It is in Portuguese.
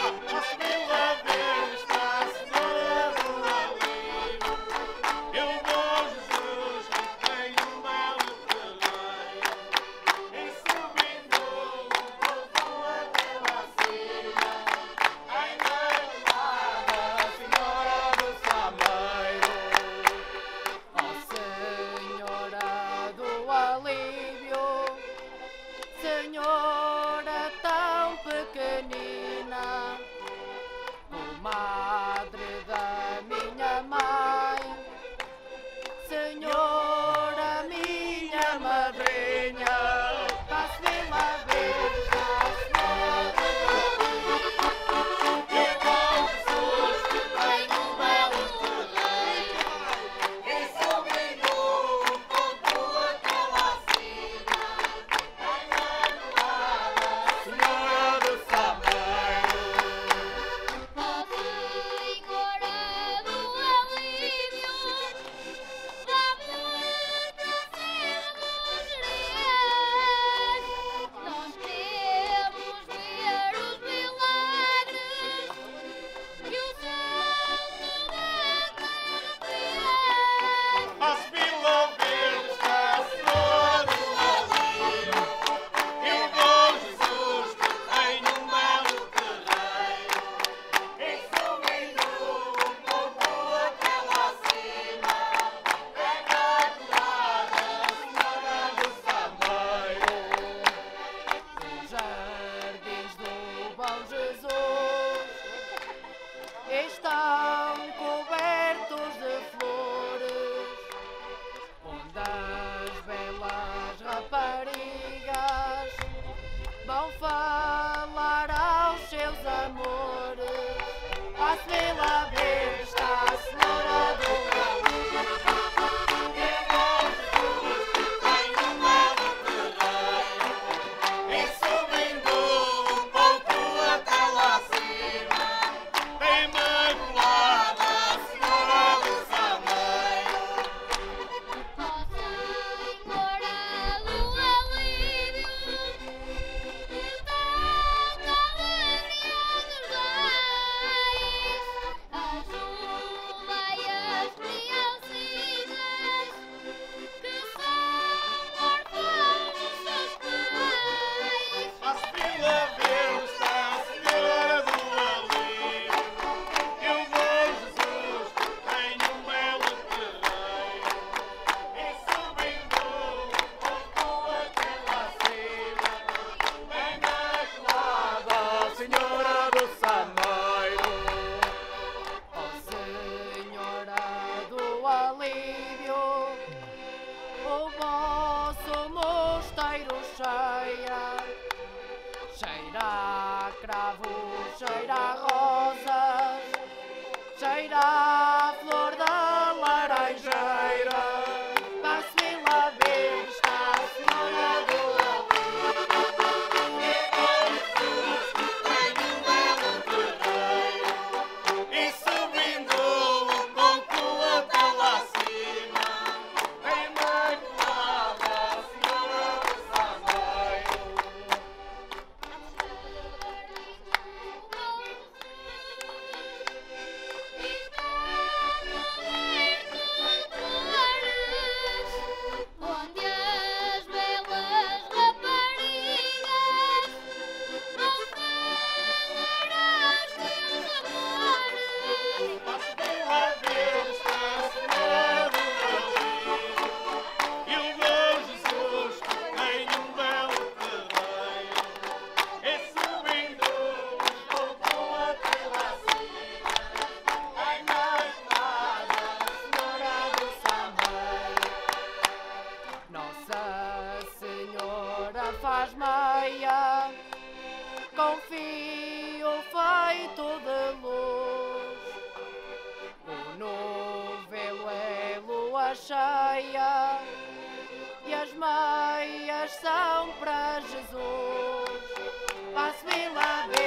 Senhora tão pequenina, comadre da minha mãe, Senhora minha madrinha, passe-me lá ver. Estão cobertos de flores, onde as belas raparigas vão falar aos seus amores. Passe-me lá ver, está a senhora do cheira a cravos, cheira a rosas, cheira a flor da laranjeira. Passe-me lá ver, está a senhora do e subindo um pouco até lá acima, a Imaculada Senhora do Sameiro. Faz meia com fio feito de luz, o novelo é lua cheia e as meias são para Jesus. Passe-me lá.